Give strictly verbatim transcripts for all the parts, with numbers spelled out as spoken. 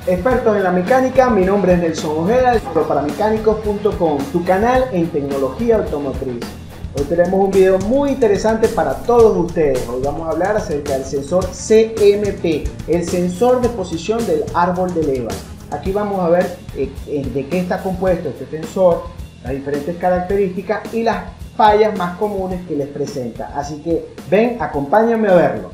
Expertos en la mecánica, mi nombre es Nelson Ojeda de Paramecánicos punto com, tu canal en tecnología automotriz. Hoy tenemos un video muy interesante para todos ustedes. Hoy vamos a hablar acerca del sensor C M P, el sensor de posición del árbol de levas. Aquí vamos a ver eh, de qué está compuesto este sensor, las diferentes características y las fallas más comunes que les presenta. Así que ven, acompáñame a verlo.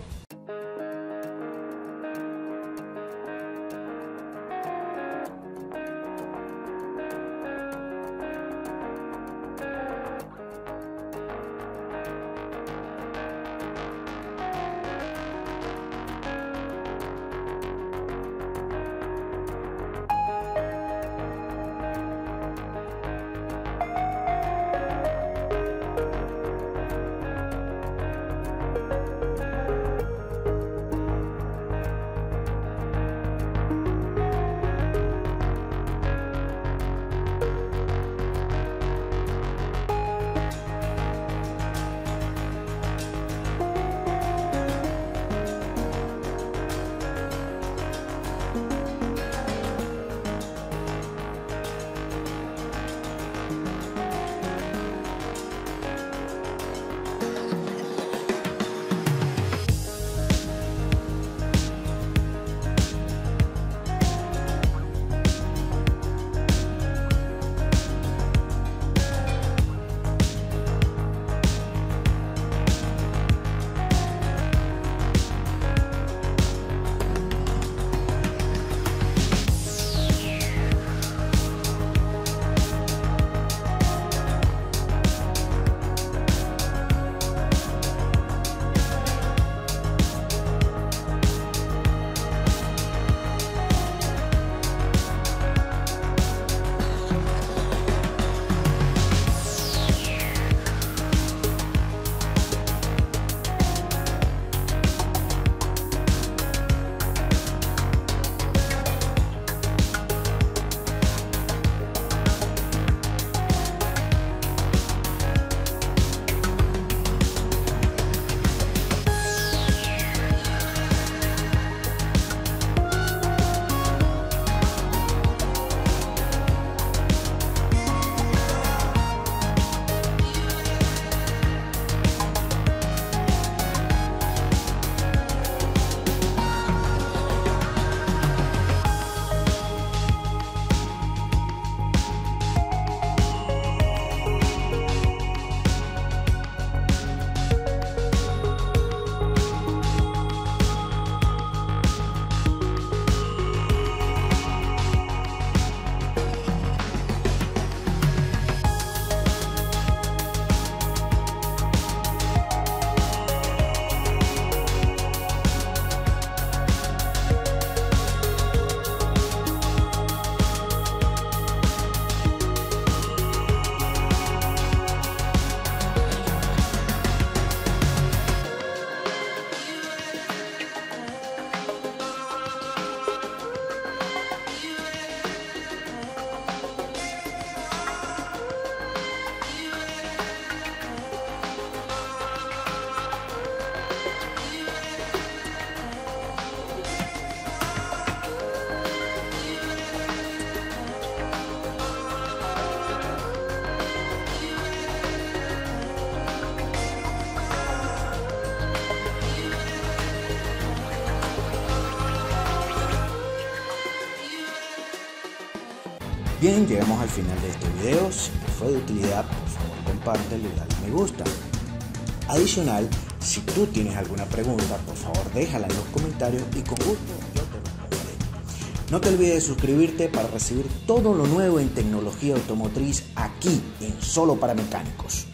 Bien, llegamos al final de este video. Si te fue de utilidad, por favor compártelo y dale me gusta. Adicional, si tú tienes alguna pregunta, por favor déjala en los comentarios y con gusto yo te responderé. No te olvides de suscribirte para recibir todo lo nuevo en tecnología automotriz aquí en Solo para Mecánicos.